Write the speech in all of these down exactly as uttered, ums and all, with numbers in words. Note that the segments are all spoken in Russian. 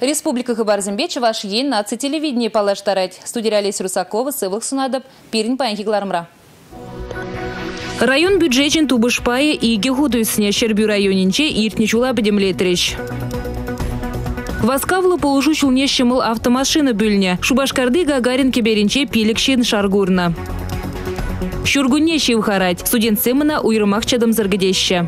Республика Хабарзымбе Чуваш ен наци телевидение палаштарать. Студия Олеся Русакова, Сывых Сунадоб, Пирин Панхиглармра. Район бюджетен Тубышпае и Гехудуйсне Щербю районинче иртничула бедемлетрещ. Васкавлы полужучул нещемыл автомашина бюльня. Шубашкарды Гагарин кеберинче пиликшин шаргурна. Щургунне шивхарать. Студент Семена уйрымах чадам заргадеща.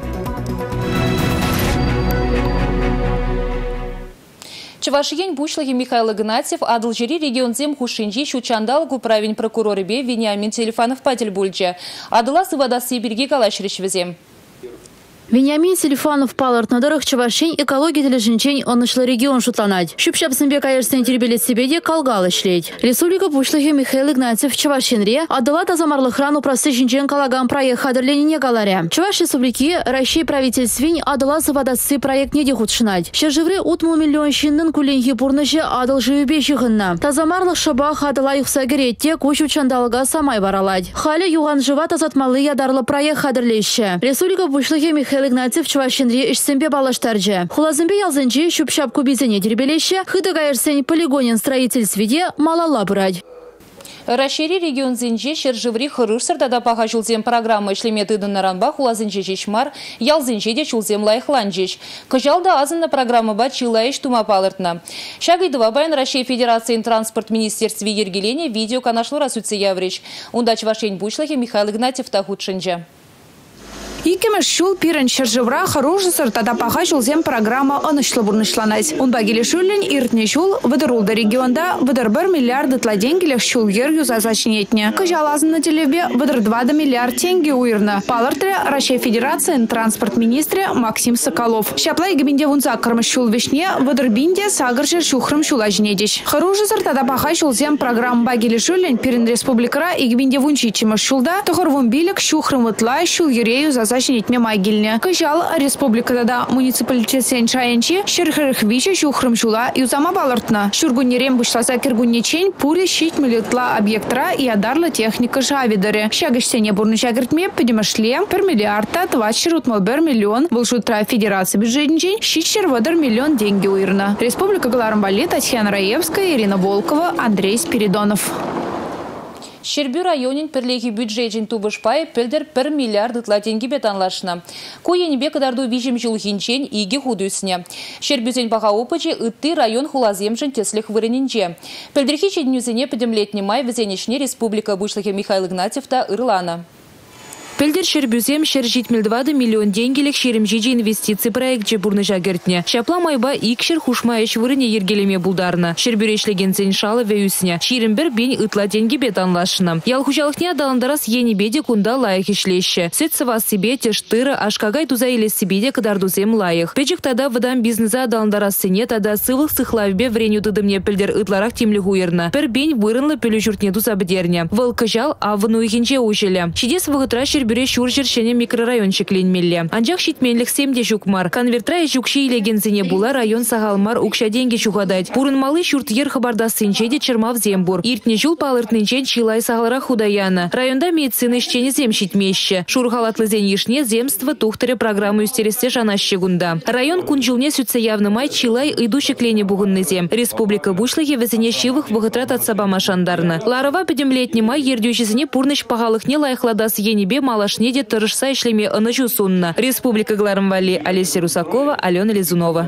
Чувашиен бушлахи Михаил Игнатьев адылжири регион зем хушинжи шучандал гуправин прокуроры бе Вениамин Телефанов патель бульча. Адыла сывада сибирги калашриш везем. Вениамин Телефанов паларт надарах Чувашень экология тележинчень онышлы регион шутланать. Шупшапсынбе каерстен тербелет себеде калгалы шлеть. Республика бушлахи Михаил Игнатьев Чувашенре адыла тазамарлых рану просты жинчен калагам проект хадерленіне галаря. Чуваш республики Россия правительствень адыла сывадасы проект неде худшинать. Щержевре утму миллион шиннын куленхи пурныше адыл живебе жығынна. Тазамарлых шабах адыла юхса керетте кучу чандалга самай баралать. Хали юган жива тазатмалы ядарлы проект хадерлеща. Республика бушлахи Михаил Игнатьев Чувашенре ишсембе балаштарджа. Хулазымбе ялзынче шупшап кубизене тербелеща, хыдагайрсень полигонен строительстведе малала брать. Расшири регион зинче Щержеври хырышсыр тада паха чулзем программа ишлеметы наранба хулазынче чешмар, ялзынче де чулзем лайхланчеш. Кыжалда азынна программа ба чилаиш тума палыртна. Шагайдыва байын Россия Федерации транспорт министерстве ергелене видео канашлы расуце яврич. Ундач вашень бучлахи Михаил Игнатьев тахудшинча. Икемеш шул пирен Щержевра хорошысыр тада паха шулзем программа анышлы бурнышланайс. Он багили шуллен иртне шул выдырулды регионда выдыр бір миллиарды тла денгелех шул ер юзазачнетне. Кыжалазын на телебе выдыр два миллиард тенге уйрна. Палыртре Россия Федерации транспорт министре Максим Соколов. Шапла игбинде вунза кырмыш шул вишне выдыр бинде сагырше шухрым шулажнедиш. Хорошысыр тада паха шулзем программа багили шуллен пирен республикара игбинде вунчичимыш шулда тухыр вумбилек шухрым вытла шул ерею за Зачнетме майгильне. Кыжал республикада да муниципалитет сен шаянчи шерхерх виче шухрым шула юзама балартна. Шургунерем бушласа киргуннечень пуре щить милитла объектра и адарлы техника жавидере. Шагышсене бурны шагыртме подемашле пер миллиарда двадцать бер миллион волшутра федерации бюджетничень щить шервадер миллион деньги уирна. Республика Галармбали, Татьяна Раевская, Ирина Волкова, Андрей Спиридонов. Щербю районин перлеги бюджетин Тубышпай пельдер пер миллиард тла деньги бетанлашна. Куенебе кадарду вижим жилхинчен иги худуйсне. Щербюзень паха опычи ытты район хулаземжен теслих вырынинче. Пельдерхи чеднюзене педемлетне май везенешне республика бушлахи Михаил Игнатьев та Ирлана. Пельдер Щербюзем щержитмельдвады миллион деньгелек щеремжиджи инвестиции проект жебурны жагертне. Шапла майба икшер хушмаеш вырыне ергелеме булдарна. Щербюрешлеген зеншалы веюсне. Щерембер бень ытла деньги бетанлашна. Ялхучалыхне адаландарас енебеде кунда лайых ишлеще. Сетсова себе тештыра ашкагай туза или сибиде кадардузем лайых. Печик тада выдам бизнеса адаландарас сене тада сывых сыхлавбе вреню тыдымне пельдер ытларах тимли хуерна. Пер бень вырынлы пелю журтне туза бдерне. Вылкыжал авыну ихинче ушеле. Чидес выгытра Щербюре шуржершене микрорайончик ленмелле. Анжак щитменлих семде жукмар. Конвертра жукши илегензине була район сагалмар укша деньги чухадать. Пурын малы шурт ер хабарда сынчеде чермав зембур. Иртне жул палыртнынчен чилай сагалара худаяна. Районда медицины щене зем щитмеще. Шурхалатлы зенишне земство тухтыре программу юстересте жанащегунда. Район кунжилне сүтсе явны май чилай идущик лене бугынны зем. Республика бушлахи везене щивых вғытрат от сабама шандарна. Ларова педемлетне май ердючизіне пурныш пағалықне лайхладас енебе малашнеде тырышса ишлеме ынычу сунна. Республика Галармбали, Олеся Русакова, Алена Лизунова.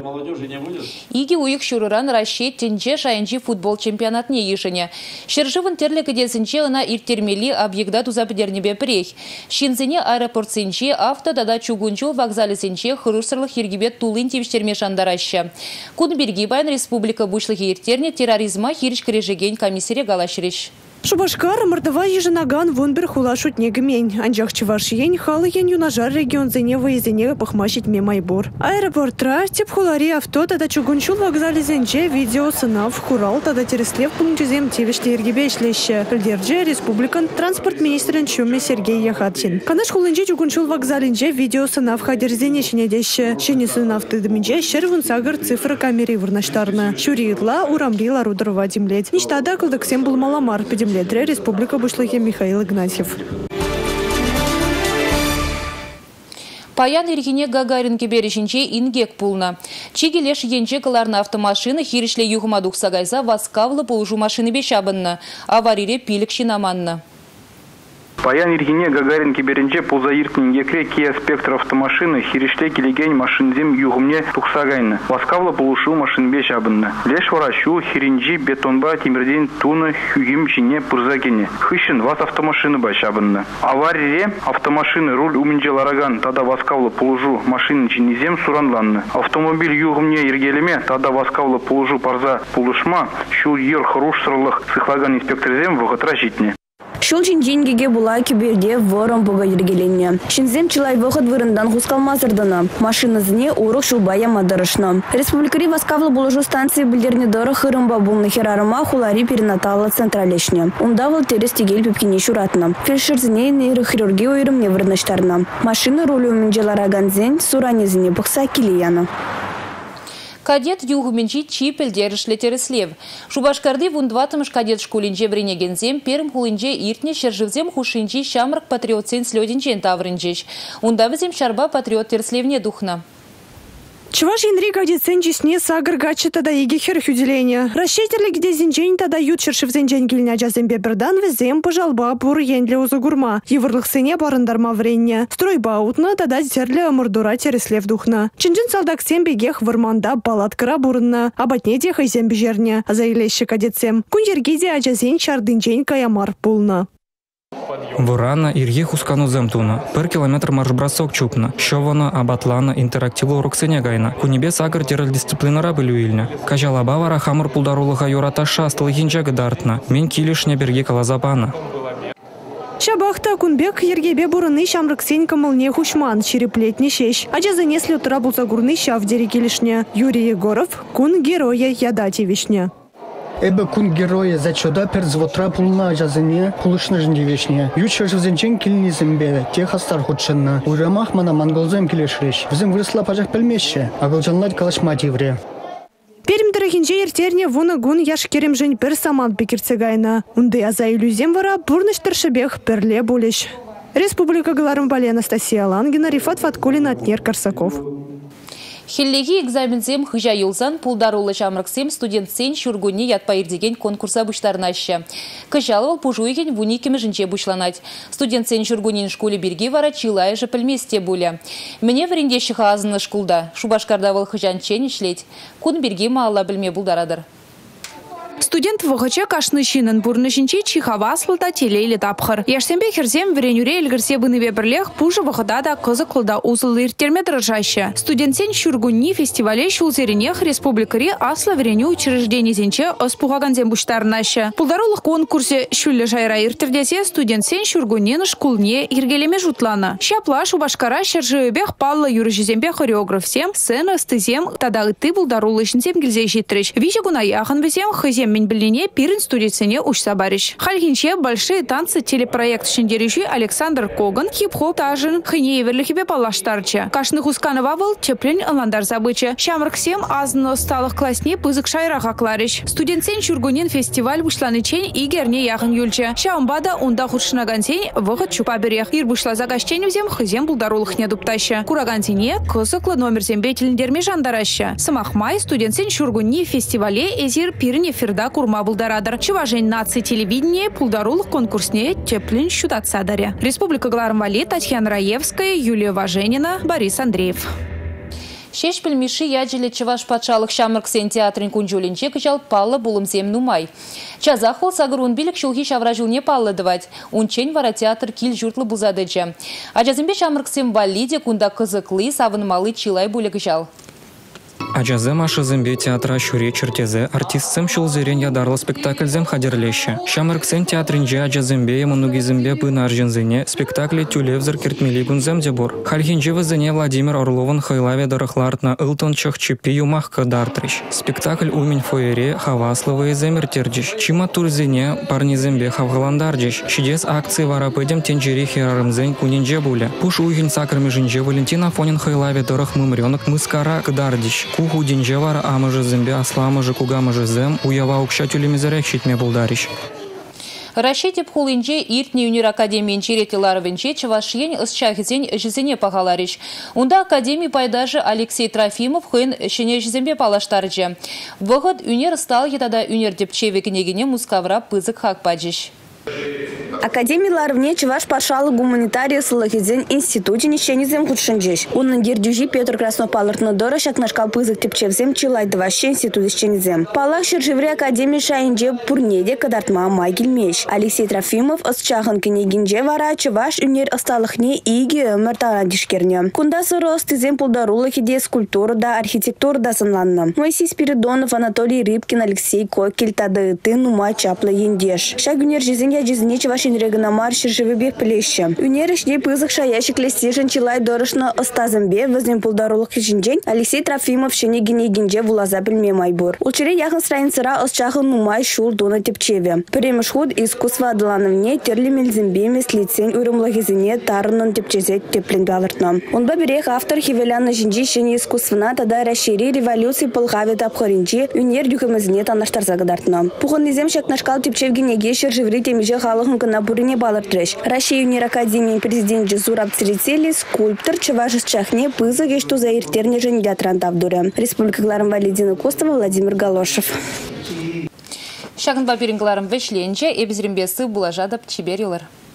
Иги уйық шурыран расчет тенче шайынчи футбол чемпионатне ешене. Щержывын терлігі десінче ына иртермели объекта тузапыдернебе прех. Шинзене аэропорт сенче авто дада чугунчул вокзалы сенче хырышсырлық ергебет тулын тивштерме шандараща. Кун берги байын республика бушлығы иртерне терроризма хирич крежеген комиссаре галашриш. Шубашкар мордова еженаган вунбер хула шутнег мень. Анжах чевашьень халы ен юнажар регион зене выездене пахмащить ме майбор. Аэропортра тип хулари авто тада чугунчул вокзале зенче видео сынав хурал тада тереслев пунктизем тивиште ергебе ишлеще. Пельдерже республикан транспорт министрен чуме Сергей Яхатчин. Канаш хулынче чугунчул вокзаленче видео сынав хадерзене шинедеще. Шене сынав тыдыминче шервун сагар цифры камери вырнаштарна. Шуритла урамрила рудорова демлет. Ништада кылдыксем был маламар педемлет. Республика бушлахи Михаил Игнатьев. Паян иргине Гагаринке берешінче ингек пулна. Чигелеш енче кыларна автомашины хиришле юхмадух сагайса васкавлы полужу машины бешабынна. Аварире пилік шинаманна. Паян иргине Гагаринке беренче пулзаиртнин екре Kia Spectre автомашины хиришле келеген машинзем югумне тухсагайны. Васкавлы полушу машин бешабынна. Леш варащу хиринжи бетонба тимирден туны хюгим чине пурзагене. Хыщин вас автомашины башабынна. Аварире автомашины руль уминже лараган тада васкавлы полужу машины чинезем суранланны. Автомобиль югумне иргелеме тада васкавлы полужу парза полушма шу ер хорош сырлых сыхлаган инспекторзем вғытра житне. Шулчин деньги була киберде вором буга ергеленне. Шинзем чилай выход вырындан хускалмазырдана. Машина зне урок шулбая мадарышна. Республикари васкавлы булыжу станции бульдерне дора хырымба булны херарыма хулари перинатала централешне. Ундавал терес тегель пепкине шуратна. Фельдшерзне нейрохирургия уйрымне вырныштарна. Машина рулю менджелараганзен суранезіне бұқса келияна. Кадет югуменчи чипел дерішлі тереслев. Шубашкарды вундватымыш кадет школинже бренегензем, перім хулинже иртне шержевзем хушинчи шамрак патриотсен слёдинчен таврынчеш. Ундавызем шарба патриот тереслевне духна. Чуваш Инри кадетсен чисне сагыр гачы тада еге хер хюделение. Расчетерлі где зинчен тада ют шершевзен дженгельня жазембе бірдан візем пожалба пур ендле узугурма. Еврлых сыне барындарма вренне. Стройба утна тада зерлі амырдура тереслев духна. Чинжин салдаксем бегех варманда палаткара бурынна. Абатнеде хайзем бежерне. Заилещи кадетсем. Кундергеде ажазен чардынчен каямар пулна. Вурана ирге хускану земтуна. Пер километр марш-бросок чупна. Щована, абатлана, интерактивлы уроксене гайна. Кунебе сагыр терел дисциплинара білуильня. Кажалаба вара хамыр пулдарулыға юраташа астылы хинчагы дартна. Мен килишне берге калазапана. Шабахта кунбек ергебе бурыны шамрыксен кымылне хушман череплетне шеш. Ажазыне слютыра булзагурны шав дерекелишне. Юрий Егоров, кун героя ядатевишне. Эбе кун героя зачода перзвотра пулна жазыне пулышны жіндевешне. Юча жывзенчен килнизімбе, техастар худшынна. Уйрамах мана манголзем келешреш. Взем вырысла пажах пельмеше, агалжанлар калашма тивре. Перім дырахинче ертерне вуны гун яш керем жын пір саман пекерцегайна. Унды аза илюзем вара бурныштыршыбех перле булеш. Республика Галарымбали Анастасия Лангина, Рифат Фаткулин, Атнер Корсаков. Хеллеги экзамензем хыжа юлзан пулдарулы жамрыксем студентсен шургуни ятпайыр деген конкурса буштарнаща. Кыжалывал пужуйген вуникеме жінче бушланать. Студентсен шургунин школе берге вара чилая же пельместе буля. Мне варендеші хазыны шкулда. Шубашкардавал хыжанчен ишлеть. Кун берге маалла білме булдарадыр. Студент вғыча кашны шинын бурнышынче чихаваслыда телейлі тапхыр. Яшсенбе херзем веренюре елгірсе быныве бірлех пужы вғыда да кызы қылда узылы иртерме дыржаще. Студентсен шүргунни фестивале шулзеренех республикари асла вереню учреждений зенче оспуғаганзен буштарнаще. Пулдарулық конкурсе шүлі жайра иртердесе студентсен шүргуннен шкулне иргелеме жутлана. Шапла Шубашкара шаржыебех палла юрыжезембе хореографсем, сцена стызем тадағыты пулдарулышынсем гілзе житрыш. Виже гуна яхан везем хызем мен біліне пирін студицене ұшса бариш. Хальгинче большие танцы телепроект шендережі Александр Коган хип-хоп тажын хыне еверліхебе палаштарчы. Кашны хусканова был теплен аландар забычы. Шамрыксем азны сталық классне пызык шайраға клариш. Студентсен шүргунен фестиваль бушланычен игерне яғын юлчы. Шаумбада унда худшынагансен вғыт чупа берех. Ир бушла загашченевзем хызем булдарулық не дуптащы. Курагансене кызыклы номерзем бетеліндерме жандаращы. Самахмай студентсен шүргунни фестивале эзир пирне ферда курма булдарадыр. Чувашень нации телевидение пулдарулық конкурсне теплин щутатсадаре. Республика Галарымбали, Татьяна Раевская, Юлия Важенина, Борис Андреев. Шеш пельмиши яджеле чаваш патшалық шамырксен театрын кунжулинче кычал паллы булымзем нумай. Чазахол сагырун билік шулхи шавражулне паллы дывать. Унчен вара театр кил журтлы булзадычы. Ажазымбе шамырксем валиде кунда кызыклы савынмалы чилай булі кычал. Ажазем ашызымбе театра шуре чертезе артистсем шулзерен ядарлы спектакльзем хадерлеші. Шамырксен театринже ажазымбе емунугизымбе пына аржензене спектакле тюлевзір кертмели гунзем дебор. Хальхинже вызене Владимир Орловын хайлаве дырыхлартна ылтон чықчыпи юмах кадартрыш. Спектакль умень фойере хавасловые земертердиш. Чима турзене парнизембе хавгаландарджиш. Чидес акции варапыдем тенджери херарымзен кунинже буля. Пуш уйгин сакрами жинже Валентина Фонин хайлаве дырых мымренок мыскара кадардиш. Куху динжевар амыжы зембе асламыжы кугамыжы зем уява укша тюлемезерек щитме булдариш. Рашетеп хулинче иртне унир академиен черетеларвенче чавашиен ысчахизен жизене пахаларич. Унда академии пайдажы Алексей Трофимов хын шене жизембе палаштарчы. Вғыд унир стал етада унир депчеве кенегене мускавра пызык хак паджиш. Академиялар вне чуваш пашалы гуманитария сылахидзен институте нищенизем худшинжеш. Он дердюжи Петр Краснов палыртны дора шакнашкал пызык тепчевзем чилай дваще институт ищенизем. Палах шержевре академии шайынже пурнеде кадартма майгельмеш. Алексей Трофимов ысчахын кенегинже вара чуваш унер осталыхне иги өмір тарадишкерне. Кунда сыры остызем пулдарулахиде скульптура да архитектура да сынланны. Моисей Спиридонов, Анатолий Рыбкин, Алексей Кокель тады ты нума чапла ендеш. Шаг унер жизнь жизни чувашин регономар шержевебе плеще. Унерышне пызык шаящик лестежен чилай дорожно остазымбе возле пулдарулых хижинжень Алексей Трофимов шенегине гинже вулаза бельме майбур. Улчере яхын страницара осчахын нумай шул дона тепчеве. Премеш худ искусства адыланывне терли мельзимбе меслицень урымлагизине тарынын тепчезет теплен балыртно. Он баберех автор хивеляна жинжи шене искусствына тада расшири революции полгаве тапхаринчи унер дюхемезне танаштар загадартно. Пухан низем шакнашкал тепчевгинеге шержеври темиже халыхын Бурине балартреш. Россия унир академии президент Жезураб Церецели скульптор чавашис чахне пызыге, что за иртерне женя трантавдуре. Республика Гларам Валидина Костова, Владимир Галошев. Шагын бапирингларым вешленче, эбизримбесы булажадап чиберилар.